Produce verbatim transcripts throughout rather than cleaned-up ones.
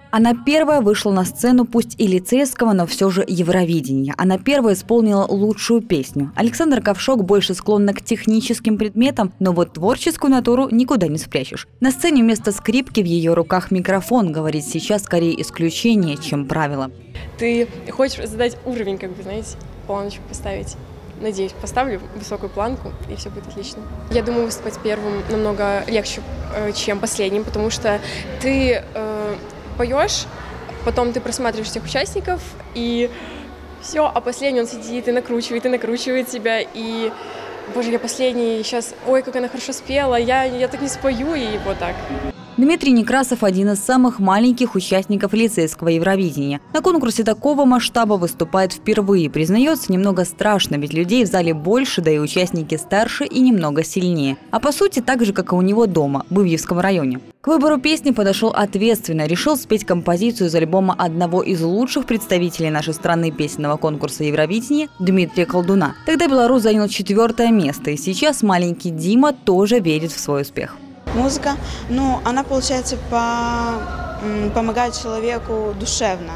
Она первая вышла на сцену, пусть и лицейского, но все же Евровидения. Она первая исполнила лучшую песню. Александра Ковшок больше склонна к техническим предметам, но вот творческую натуру никуда не спрячешь. На сцене вместо скрипки в ее руках микрофон, говорит сейчас скорее исключение, чем правило. Ты хочешь задать уровень, как бы, знаете, планочку поставить. Надеюсь, поставлю высокую планку, и все будет отлично. Я думаю, выступать первым намного легче, чем последним, потому что ты э, поешь, потом ты просматриваешь всех участников, и все, а последний он сидит и накручивает, и накручивает тебя, и, боже, я последний, сейчас, ой, как она хорошо спела, я, я так не спою, и вот так. Дмитрий Некрасов – один из самых маленьких участников лицейского Евровидения. На конкурсе такого масштаба выступает впервые. Признается, немного страшно, ведь людей в зале больше, да и участники старше и немного сильнее. А по сути, так же, как и у него дома, в Ивлевском районе. К выбору песни подошел ответственно. Решил спеть композицию из альбома одного из лучших представителей нашей страны песенного конкурса Евровидения Дмитрия Колдуна. Тогда белорус занял четвертое место, и сейчас маленький Дима тоже верит в свой успех. Музыка, ну, она, получается, по, помогает человеку душевно.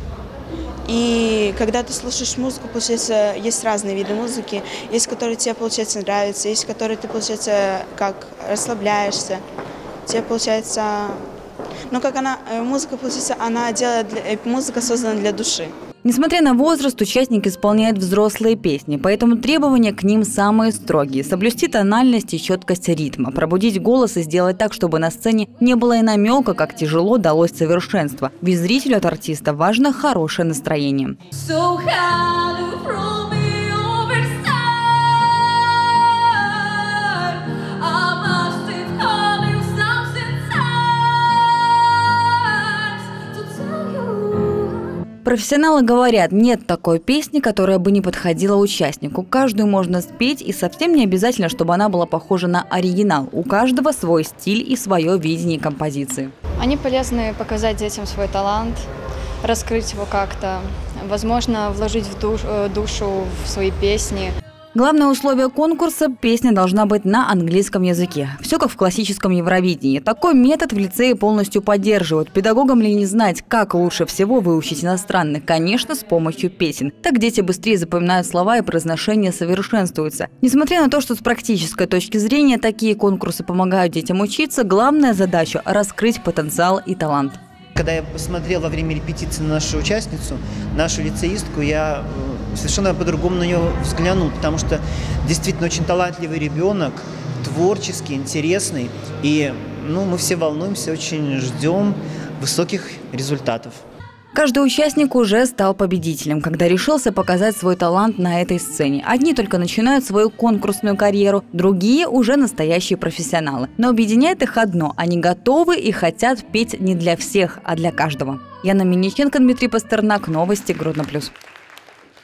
И когда ты слушаешь музыку, получается, есть разные виды музыки. Есть, которые тебе, получается, нравятся, есть, которые ты, получается, как расслабляешься. Тебе, получается, ну, как она, музыка, получается, она делает, музыка создана для души. Несмотря на возраст, участник исполняет взрослые песни, поэтому требования к ним самые строгие. Соблюсти тональность и четкость ритма, пробудить голос и сделать так, чтобы на сцене не было и намека, как тяжело далось совершенство. Ведь зрителю от артиста важно хорошее настроение. So профессионалы говорят, нет такой песни, которая бы не подходила участнику. Каждую можно спеть, и совсем не обязательно, чтобы она была похожа на оригинал. У каждого свой стиль и свое видение композиции. Они полезны показать детям свой талант, раскрыть его как-то, возможно, вложить в душ, душу в свои песни. Главное условие конкурса – песня должна быть на английском языке. Все как в классическом Евровидении. Такой метод в лицее полностью поддерживают. Педагогам ли не знать, как лучше всего выучить иностранный? Конечно, с помощью песен. Так дети быстрее запоминают слова и произношение совершенствуются. Несмотря на то, что с практической точки зрения такие конкурсы помогают детям учиться, главная задача – раскрыть потенциал и талант. Когда я посмотрел во время репетиции на нашу участницу, нашу лицеистку, я совершенно по-другому на нее взглянул, потому что действительно очень талантливый ребенок, творческий, интересный. И ну, мы все волнуемся, очень ждем высоких результатов. Каждый участник уже стал победителем, когда решился показать свой талант на этой сцене. Одни только начинают свою конкурсную карьеру, другие уже настоящие профессионалы. Но объединяет их одно – они готовы и хотят петь не для всех, а для каждого. Яна Миниченко, Дмитрий Пастернак, новости Гродно плюс.